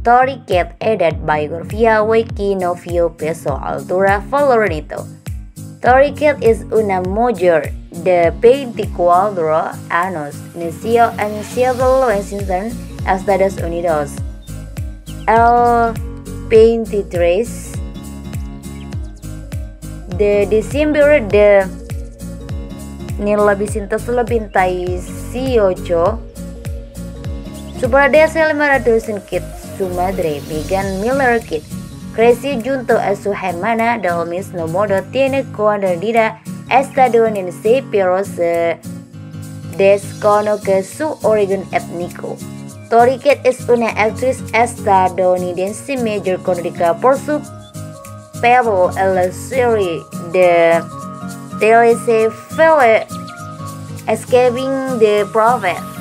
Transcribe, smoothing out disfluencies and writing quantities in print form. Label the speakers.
Speaker 1: Tori Cat edad biografía Wiki Novio Peso Altura Valornito. Tori Cat es una mujer de 24 años, nació en Seattle, Washington, Estados Unidos. El 23 de diciembre de 1998, su padre es el Marathon Kid, su madre Megan Miller Kid, creció junto a su hermana del mismo modo. Tiene ciudadanía estadounidense, pero se desconoce su origen étnico. Tori Cat es una actriz estadounidense mayor conocida por su papel en la serie de televisión Escaping the Prophet.